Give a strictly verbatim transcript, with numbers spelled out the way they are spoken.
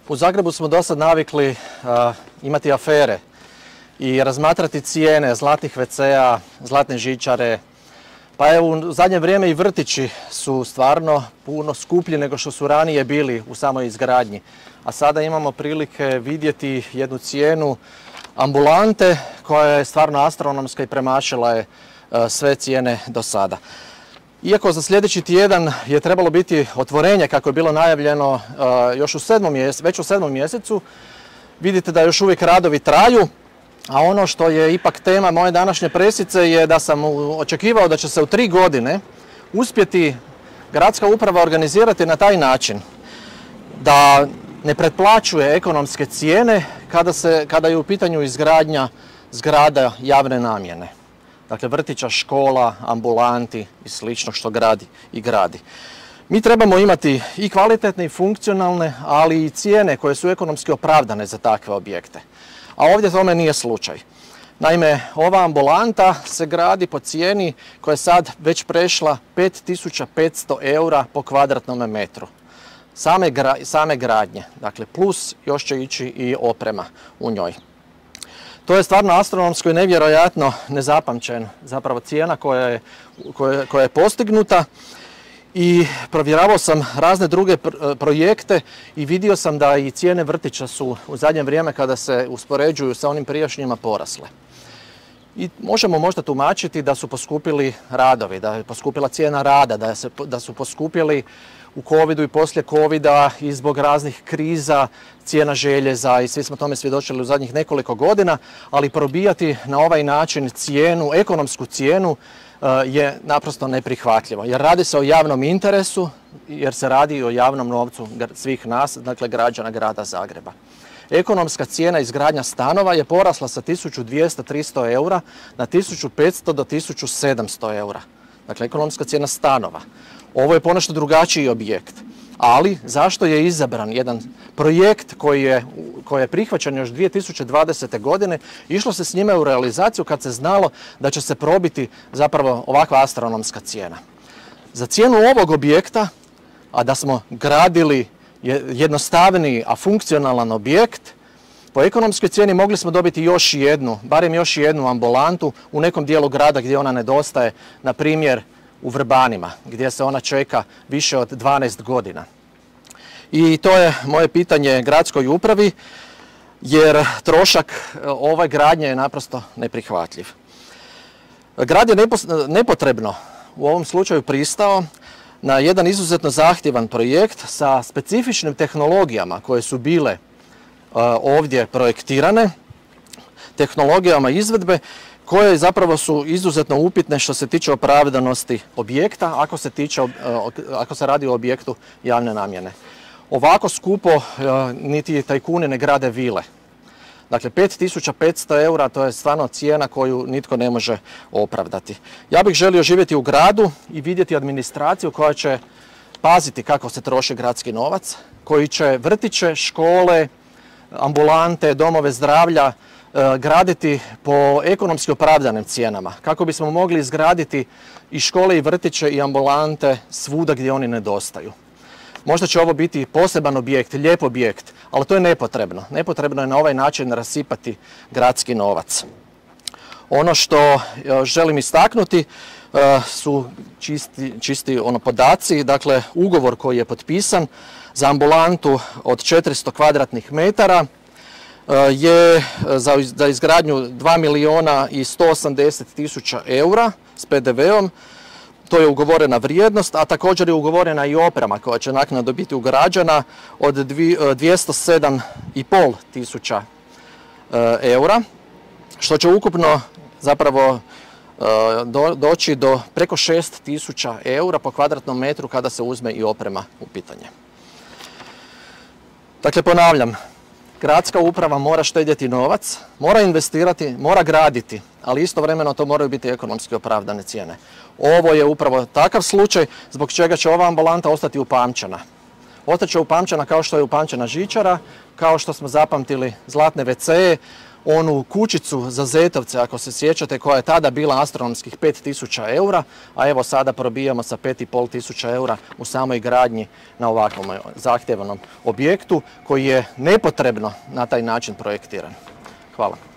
U Zagrebu smo do sad navikli uh, imati afere i razmatrati cijene zlatnih ve cea, zlatne žičare. Pa evo, u zadnje vrijeme i vrtići su stvarno puno skuplji nego što su ranije bili u samoj izgradnji. A sada imamo prilike vidjeti jednu cijenu ambulante koja je stvarno astronomska i premašila je uh, sve cijene do sada. Iako za sljedeći tjedan je trebalo biti otvorenje kako je bilo najavljeno uh, još u sedmom mjesecu, već u sedmom mjesecu, vidite da još uvijek radovi traju, a ono što je ipak tema moje današnje pressice je da sam očekivao da će se u tri godine uspjeti gradska uprava organizirati na taj način da ne pretplaćuje ekonomske cijene kada, se, kada je u pitanju izgradnja zgrada javne namjene. Dakle, vrtića, škola, ambulanti i slično što gradi i gradi. Mi trebamo imati i kvalitetne i funkcionalne, ali i cijene koje su ekonomski opravdane za takve objekte. A ovdje tome nije slučaj. Naime, ova ambulanta se gradi po cijeni koja je sad već prešla pet tisuća petsto eura po kvadratnom metru. Same, gra, same gradnje, dakle plus još će ići i oprema u njoj. To je stvarno astronomsko i nevjerojatno nezapamćen zapravo cijena koja je, koja, koja je postignuta i provjeravao sam razne druge projekte i vidio sam da i cijene vrtića su u zadnje vrijeme kada se uspoređuju sa onim prijašnjima porasle. I možemo možda tumačiti da su poskupili radovi, da je poskupila cijena rada, da, se, da su poskupili u covidu i poslije covida i zbog raznih kriza cijena željeza i svi smo tome svjedočili u zadnjih nekoliko godina, ali probijati na ovaj način cijenu, ekonomsku cijenu je naprosto neprihvatljivo. Jer radi se o javnom interesu, jer se radi o javnom novcu svih nas, dakle građana grada Zagreba. Ekonomska cijena izgradnja stanova je porasla sa tisuću dvjesto do tristo eura na tisuću petsto do tisuću sedamsto eura. Dakle, ekonomska cijena stanova. Ovo je ponešto drugačiji objekt. Ali zašto je izabran jedan projekt koji je, koji je prihvaćen još dvije tisuće dvadesete. godine, išlo se s njime u realizaciju kad se znalo da će se probiti zapravo ovakva astronomska cijena. Za cijenu ovog objekta, a da smo gradili jednostavniji, a funkcionalan objekt, po ekonomskoj cijeni mogli smo dobiti još jednu, barem još jednu ambulantu u nekom dijelu grada gdje ona nedostaje, na primjer u Vrbanima, gdje se ona čeka više od dvanaest godina. I to je moje pitanje gradskoj upravi, jer trošak ove gradnje je naprosto neprihvatljiv. Grad je nepotrebno u ovom slučaju pristao na jedan izuzetno zahtjevan projekt sa specifičnim tehnologijama koje su bile ovdje projektirane, tehnologijama izvedbe koje zapravo su izuzetno upitne što se tiče opravdanosti objekta ako se, tiče, ako se radi o objektu javne namjene. Ovako skupo niti tajkuni ne grade vile. Dakle, pet tisuća petsto eura to je stvarno cijena koju nitko ne može opravdati. Ja bih želio živjeti u gradu i vidjeti administraciju koja će paziti kako se troši gradski novac, koji će vrtiće, škole, ambulante, domove zdravlja graditi po ekonomski opravdanim cijenama, kako bismo mogli izgraditi i škole i vrtiće i ambulante svuda gdje oni nedostaju. Možda će ovo biti poseban objekt, lijep objekt, ali to je nepotrebno. Nepotrebno je na ovaj način rasipati gradski novac. Ono što želim istaknuti su čisti, čisti ono podaci, dakle ugovor koji je potpisan za ambulantu od četiristo kvadratnih metara je za izgradnju dva milijuna i sto osamdeset tisuća eura s pe de veom. To je ugovorena vrijednost, a također je ugovorena i oprema koja će naknadno biti ugrađena od dvjesto sedam i pol tisuća eura, što će ukupno zapravo do, doći do preko šest tisuća eura po kvadratnom metru kada se uzme i oprema u pitanje. Dakle, ponavljam, gradska uprava mora štedjeti novac, mora investirati, mora graditi, ali istovremeno to moraju biti ekonomski opravdane cijene. Ovo je upravo takav slučaj zbog čega će ova ambulanta ostati upamćena. Ostaće upamćena kao što je upamćena žičara, kao što smo zapamtili zlatne ve cee, onu kućicu za Zetovce, ako se sjećate, koja je tada bila astronomskih pet tisuća eura, a evo sada probijamo sa pet i pol tisuća eura u samoj gradnji na ovakvom zahtjevnom objektu koji je nepotrebno na taj način projektiran. Hvala.